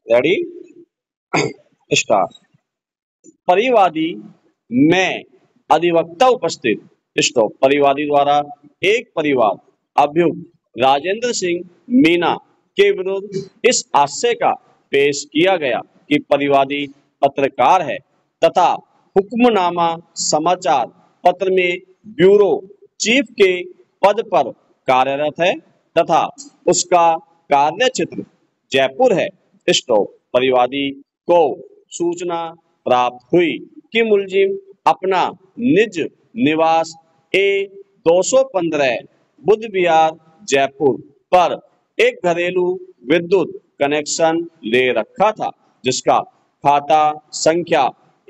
Ready start. परिवादी में अधिवक्ता उपस्थित। स्टॉप। परिवादी द्वारा एक परिवार अभियुक्त राजेंद्र सिंह मीना के विरुद्ध इस आशय का पेश किया गया कि परिवादी पत्रकार है तथा हुक्मनामा समाचार पत्र में ब्यूरो चीफ के पद पर कार्यरत है तथा उसका कार्य क्षेत्र जयपुर है। स्टॉप। परिवादी को सूचना प्राप्त हुई कि मुलजिम अपना निज निवास A215 बुद्ध विहार जयपुर पर एक घरेलू विद्युत कनेक्शन ले रखा था जिसका खाता संख्या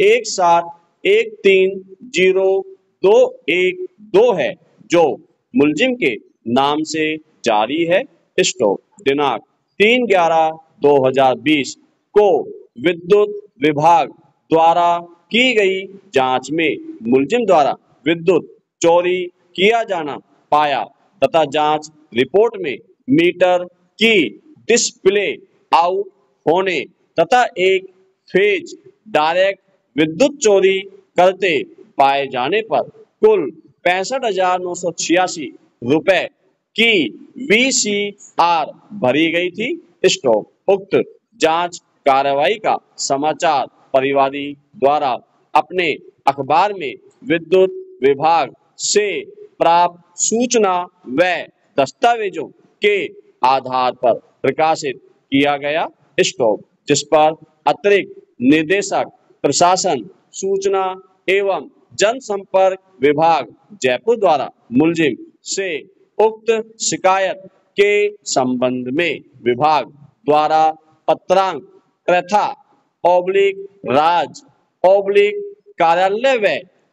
17130212 है जो मुलजिम के नाम से जारी है। स्टॉप। दिनांक 3/11/2020 को विद्युत विभाग द्वारा की गई जांच में मुलजिम द्वारा विद्युत चोरी किया जाना पाया तथा जांच रिपोर्ट में मीटर की डिस्प्ले आउट होने तथा एक फेज डायरेक्ट विद्युत चोरी करते पाए जाने पर कुल 65,986 रुपए की VCR भरी गई थी। स्टॉप। उक्त जांच कार्रवाई का समाचार परिवादी द्वारा अपने अखबार में विद्युत विभाग से प्राप्त सूचना व दस्तावेजों के आधार पर प्रकाशित किया गया। स्टॉप। जिस पर अतिरिक्त निदेशक प्रशासन सूचना एवं जनसंपर्क विभाग जयपुर द्वारा मुलजिम से उक्त शिकायत के संबंध में विभाग द्वारा पत्रांक प्रथा राज कार्यालय व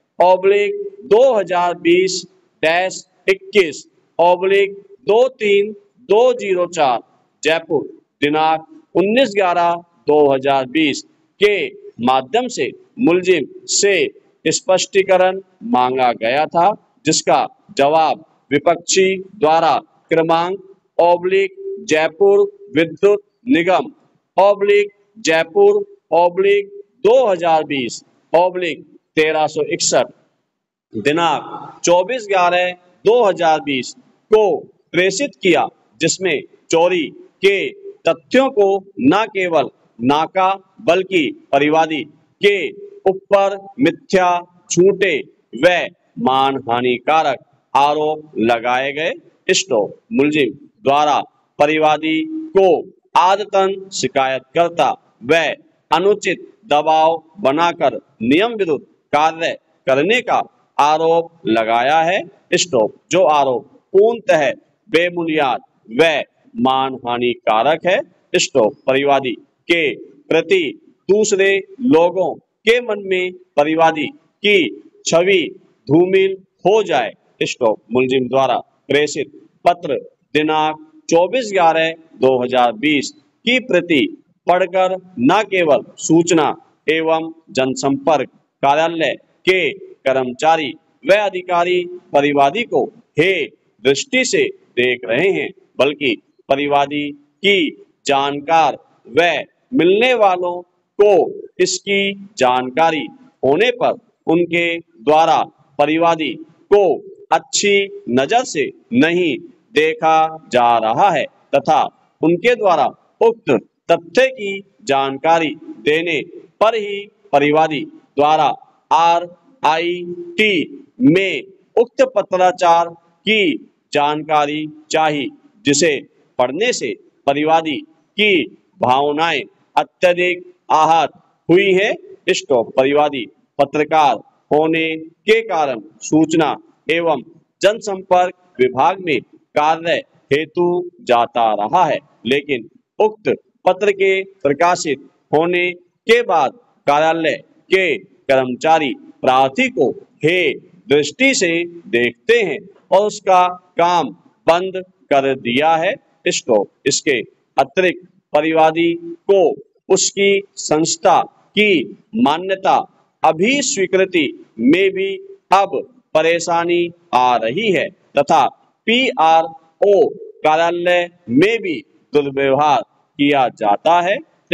2020-21/23204 जयपुर दिनांक 19/11/2020 के माध्यम से मुलजिम से स्पष्टीकरण मांगा गया था जिसका जवाब विपक्षी द्वारा क्रमांक जयपुर विद्युत निगम जयपुर 2020-1361 दिनांक 24/11/2020 को प्रेषित किया जिसमें चोरी के तथ्यों को न केवल नाका बल्कि परिवादी के ऊपर मिथ्या झूठे व मानहानिकारक आरोप लगाए गए। स्टॉप। मुलजिम द्वारा परिवादी को आदतन शिकायतकर्ता व अनुचित दबाव बनाकर नियम विरुद्ध कार्य करने का आरोप लगाया है। स्टॉप। जो आरोप पूर्णतः बेबुनियाद व मानहानिकारक है। स्टॉप। परिवादी के प्रति दूसरे लोगों के मन में परिवादी की छवि धूमिल हो जाए। स्टॉप। मुलजिम द्वारा प्रेषित पत्र दिनांक 24/11/2020 की प्रति पढ़कर न केवल सूचना एवं जनसंपर्क कार्यालय के कर्मचारी व अधिकारी परिवादी को हे दृष्टि से देख रहे हैं बल्कि परिवादी की जानकार व मिलने वालों को इसकी जानकारी होने पर उनके द्वारा परिवादी को अच्छी नजर से नहीं देखा जा रहा है तथा उनके द्वारा उक्त तथ्य की जानकारी देने पर ही परिवादी द्वारा RIT में उक्त पत्राचार की जानकारी चाहिए जिसे पढ़ने से परिवादी की भावनाएं अत्यधिक आहत हुई है। स्टॉप। परिवादी पत्रकार होने के कारण सूचना एवं जनसंपर्क विभाग में कार्य हेतु जाता रहा है लेकिन उक्त पत्र के प्रकाशित होने के बाद कार्यालय के कर्मचारी प्रार्थी को हे दृष्टि से देखते हैं और उसका काम बंद कर दिया है। स्टॉप। इसके अतिरिक्त परिवादी को उसकी संस्था की मान्यता अभिस्वीकृति में भी अब परेशानी आ रही है तथा PRO कार्यालय में भी दुर्व्यवहार किया जाता है।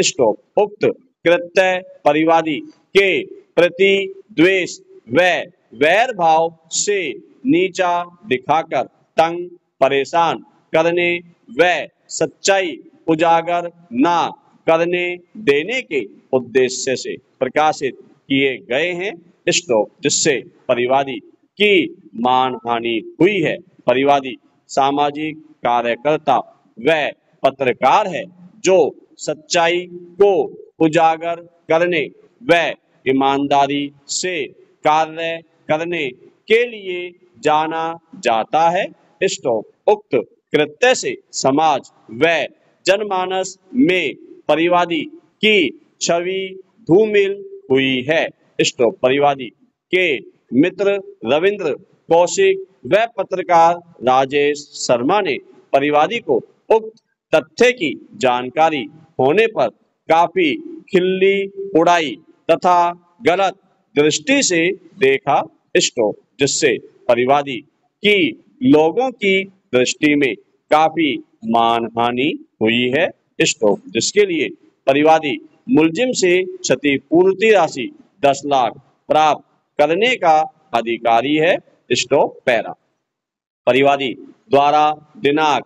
स्टॉप। उक्त कृत्य परिवादी के प्रति द्वेष व वैर भाव से नीचा दिखाकर तंग परेशान करने व सच्चाई उजागर ना करने देने के उद्देश्य से प्रकाशित किए गए हैं। स्टॉप। जिससे परिवादी की मानहानि हुई है। परिवादी सामाजिक कार्यकर्ता व पत्रकार है जो सच्चाई को उजागर करने व ईमानदारी से कार्य करने के लिए जाना जाता है। स्टॉप। उक्त कृत्य से समाज व जनमानस में परिवादी की छवि धूमिल हुई है। स्टॉप। परिवादी के मित्र रविंद्र कौशिक व पत्रकार राजेश शर्मा ने परिवादी को उक्त तथ्य की जानकारी होने पर काफी खिल्ली उड़ाई तथा गलत दृष्टि से देखा। स्टॉप। जिससे परिवादी की लोगों की दृष्टि में काफी मानहानि हुई है। स्टॉप। जिसके लिए परिवादी मुलजिम से क्षतिपूर्ति राशि 10 लाख प्राप्त करने का अधिकारी है। स्टॉप। पैरा। परिवादी द्वारा दिनांक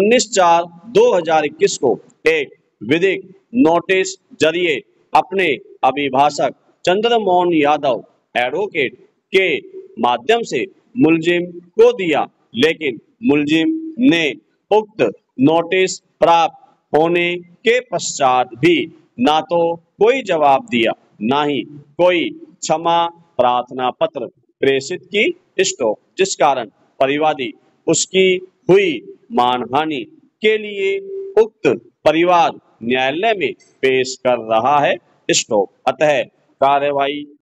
19/4/2021 को एक विधिक नोटिस जरिए अपने अभिभाषक चंद्रमोहन यादव एडवोकेट के माध्यम से मुलजिम को दिया, लेकिन मुलजिम ने उक्त नोटिस प्राप्त होने के पश्चात भी ना तो कोई जवाब दिया, ना ही कोई क्षमा प्रार्थना पत्र प्रेषित की। स्टॉप। जिस कारण परिवादी उसकी हुई मानहानि के लिए उक्त परिवार न्यायालय में पेश कर रहा है। स्टॉप। अतः कार्यवाही